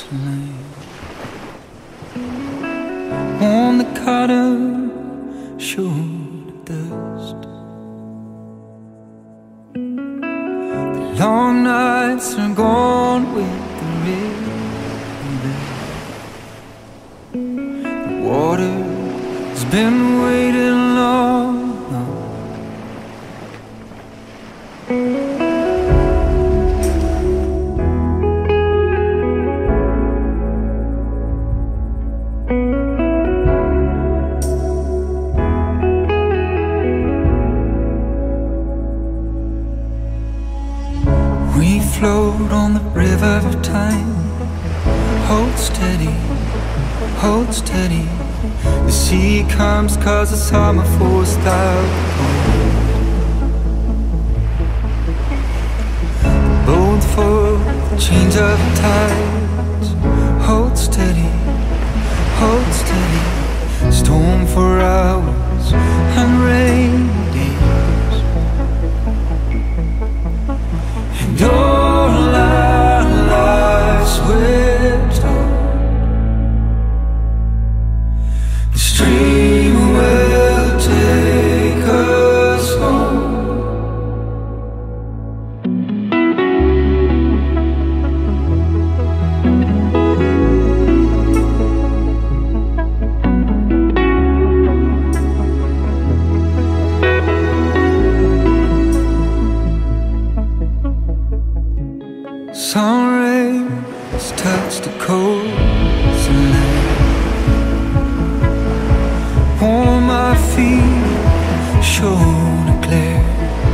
slain. On the cotton showed dust. The long nights are gone with the river. The water's been waiting long. We float on the river of time. Hold steady, hold steady. The sea comes 'cause the summer forced out the cold. Both for the change of tides. Hold steady, hold steady. Storm for hours and rain days. And all our lives we're told the stream will take us home. Sun rays touch the coast and land. Warm my feet, shone a glare.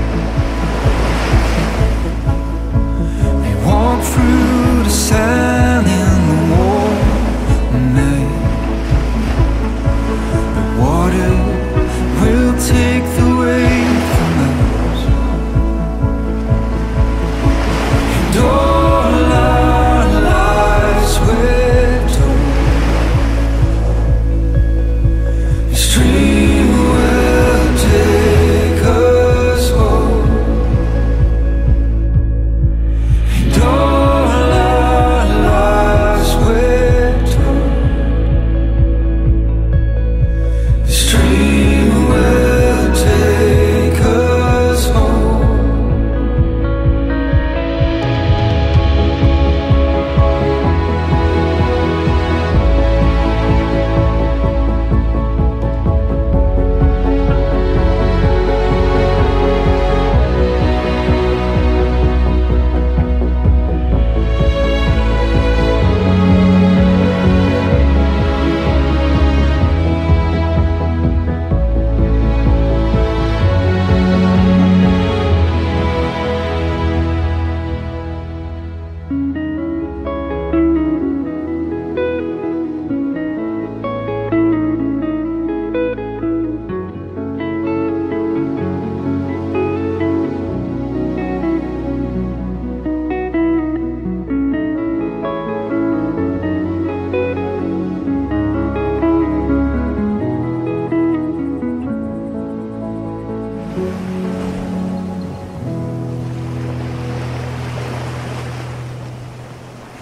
We walk through the sand in the warm night. The water will take the weight from us. And all our lives we're told the stream will take us home. And all our lives we're told the stream will take us home.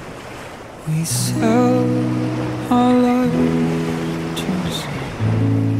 We sell our life to see.